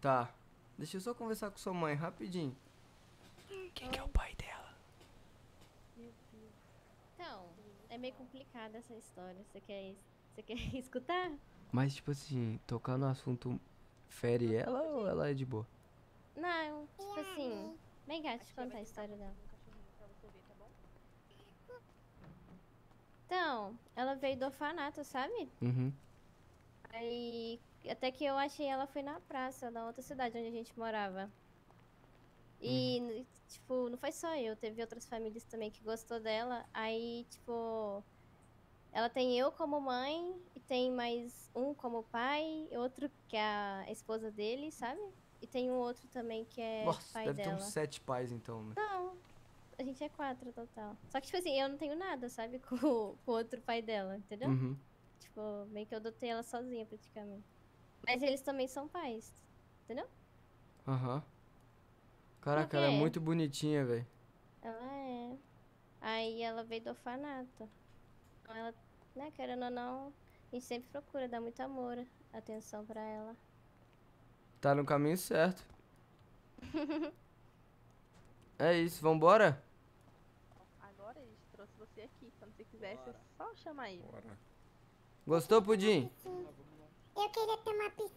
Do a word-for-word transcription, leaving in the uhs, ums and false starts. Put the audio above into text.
Tá. Deixa eu só conversar com sua mãe, rapidinho. Quem que é o pai dela? Então, é meio complicada essa história. Você quer, você quer escutar? Mas, tipo assim, tocar no assunto fere ela ou ela é de boa? Não, tipo assim. Vem cá, A deixa eu tia vai contar a tentar história botar dela. um cachorrinho pra você ver, tá bom? Então, ela veio do orfanato, sabe? Uhum. Aí, até que eu achei ela foi na praça, na outra cidade onde a gente morava. Uhum. E, tipo, não foi só eu, teve outras famílias também que gostou dela. Aí, tipo, ela tem eu como mãe e tem mais um como pai, e outro que é a esposa dele, sabe? E tem um outro também que é Nossa, pai deve ter uns dela. sete pais então, né? Não, a gente é quatro total. Só que, tipo assim, eu não tenho nada, sabe? Com, o- com o outro pai dela, entendeu? Uhum. Tipo, meio que eu adotei ela sozinha, praticamente. Mas eles também são pais, entendeu? Aham. Por Caraca, ela é quê? muito bonitinha, velho. Ela é. Aí ela veio do orfanato. Então ela, né, querendo ou não, a gente sempre procura dar muito amor, atenção pra ela. Tá no caminho certo. É isso, vambora? Ó, agora ele trouxe você aqui. Quando você quiser, você só chama ele. Gostou, Pudim? Eu queria ter uma piscina.